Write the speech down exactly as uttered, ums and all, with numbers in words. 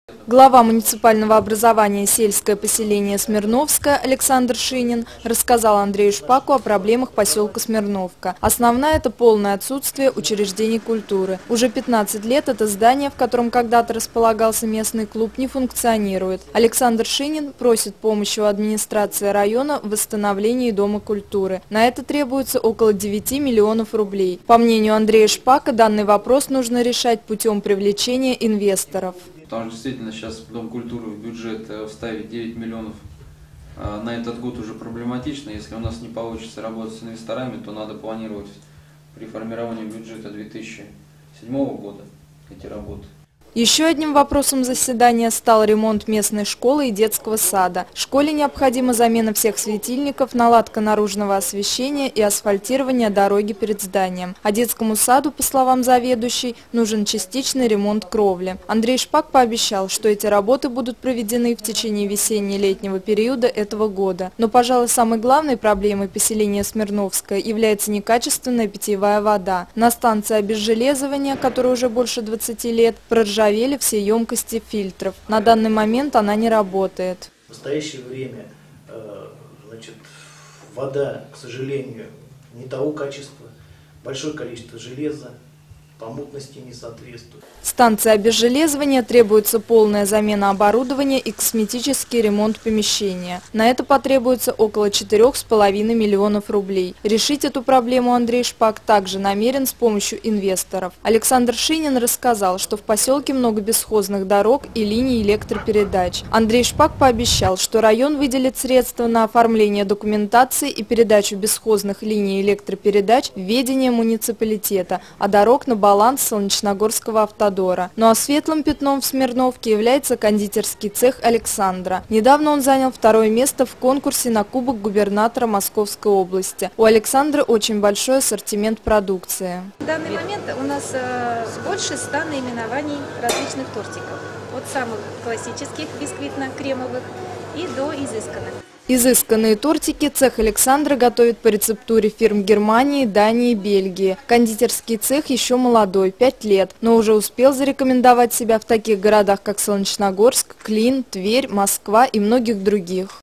Глава муниципального образования «Сельское поселение Смирновское» Александр Шинин рассказал Андрею Шпаку о проблемах поселка Смирновка. Основная – это полное отсутствие учреждений культуры. Уже пятнадцать лет это здание, в котором когда-то располагался местный клуб, не функционирует. Александр Шинин просит помощи у администрации района в восстановлении Дома культуры. На это требуется около девяти миллионов рублей. По мнению Андрея Шпака, данный вопрос нужно решать путем привлечения инвесторов. Потому что действительно сейчас Дом культуры в бюджет вставить девять миллионов на этот год уже проблематично. Если у нас не получится работать с инвесторами, то надо планировать при формировании бюджета две тысячи седьмого года эти работы. Еще одним вопросом заседания стал ремонт местной школы и детского сада. Школе необходима замена всех светильников, наладка наружного освещения и асфальтирование дороги перед зданием. А детскому саду, по словам заведующей, нужен частичный ремонт кровли. Андрей Шпак пообещал, что эти работы будут проведены в течение весенне-летнего периода этого года. Но, пожалуй, самой главной проблемой поселения Смирновское является некачественная питьевая вода. На станции обезжелезывания, которой уже больше двадцати лет, проржавела все емкости фильтров. На данный момент она не работает. В настоящее время значит, вода, к сожалению, не того качества, большое количество железа, по мутности не соответствует. Станция обезжелезывания требуется полная замена оборудования и косметический ремонт помещения. На это потребуется около четырёх с половиной миллионов рублей. Решить эту проблему Андрей Шпак также намерен с помощью инвесторов. Александр Шинин рассказал, что в поселке много бесхозных дорог и линий электропередач. Андрей Шпак пообещал, что район выделит средства на оформление документации и передачу бесхозных линий электропередач в ведение муниципалитета, а дорог на баланс Солнечногорского автодора. Ну а светлым пятном в Смирновке является кондитерский цех Александра. Недавно он занял второе место в конкурсе на Кубок губернатора Московской области. У Александра очень большой ассортимент продукции. В данный момент у нас э, больше ста наименований различных тортиков. От самых классических бисквитно-кремовых и до изысканных. Изысканные тортики цех Александра готовит по рецептуре фирм Германии, Дании и Бельгии. Кондитерский цех еще молодой, пять лет, но уже успел зарекомендовать себя в таких городах, как Солнечногорск, Клин, Тверь, Москва и многих других.